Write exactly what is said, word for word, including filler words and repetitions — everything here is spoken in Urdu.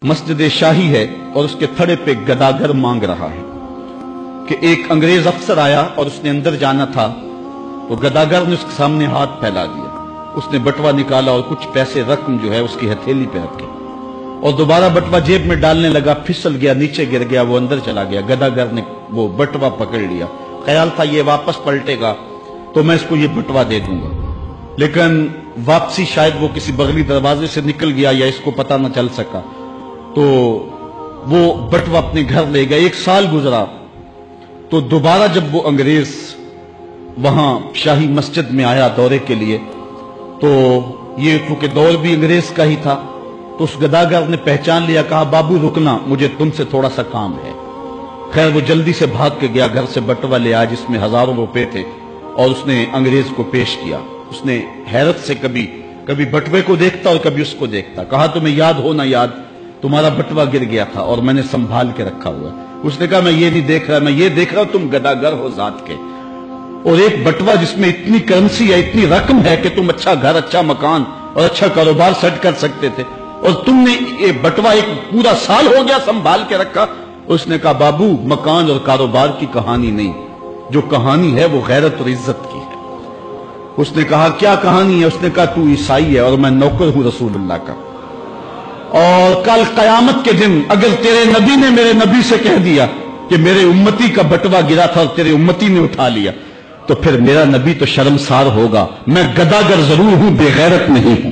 مسجد شاہی ہے اور اس کے تھڑے پہ گداگر مانگ رہا ہے کہ ایک انگریز افسر آیا اور اس نے اندر جانا تھا تو گداگر نے اس کے سامنے ہاتھ پھیلا دیا. اس نے بٹوا نکالا اور کچھ پیسے رقم جو ہے اس کی ہتھیلی پہ رکھی اور دوبارہ بٹوا جیب میں ڈالنے لگا, پھسل گیا, نیچے گر گیا, وہ اندر چلا گیا. گداگر نے وہ بٹوا پکڑ لیا, خیال تھا یہ واپس پلٹے گا تو میں اس کو یہ بٹوا دے دوں گا, لیکن واپسی شاید وہ کسی بغلی دروازے سے نکل گیا یا اس کو پتہ نہ چل سکا تو وہ بٹوا اپنے گھر لے گیا. ایک سال گزرا تو دوبارہ جب وہ انگریز وہاں شاہی مسجد میں آیا دورے کے لیے تو یہ چونکہ دور بھی انگریز کا ہی تھا تو اس گداگر نے پہچان لیا, کہا بابو رکنا, مجھے تم سے تھوڑا سا کام ہے. خیر وہ جلدی سے بھاگ کے گیا, گھر سے بٹوا لے آیا جس میں ہزاروں روپے تھے اور اس نے انگریز کو پیش کیا. اس نے حیرت سے کبھی کبھی بٹوے کو دیکھتا اور کبھی اس کو دیکھتا. کہا تمہیں یاد ہو نہ یاد, تمہارا بٹوا گر گیا تھا اور میں نے سنبھال کے رکھا ہوا ہے. اس نے کہا میں یہ نہیں دیکھ رہا, میں یہ دیکھ رہا تم گداگر ہو ذات کے, اور ایک بٹوا جس میں اتنی کرنسی ہے, اتنی رقم ہے کہ تم اچھا گھر, اچھا مکان اور اچھا کاروبار سیٹ کر سکتے تھے, اور تم نے یہ بٹوا ایک پورا سال ہو گیا سنبھال کے رکھا. اس نے کہا بابو مکان اور کاروبار کی کہانی نہیں, جو کہانی ہے وہ غیرت اور عزت کی ہے. اس نے کہا کیا کہانی ہے؟ اس نے کہا تو عیسائی ہے اور میں نوکر ہوں رسول اللہ کا, اور کل قیامت کے دن اگر تیرے نبی نے میرے نبی سے کہہ دیا کہ میرے امتی کا بٹوا گرا تھا اور تیرے امتی نے اٹھا لیا تو پھر میرا نبی تو شرمسار ہوگا. میں گداگر ضرور ہوں, بے غیرت نہیں ہوں.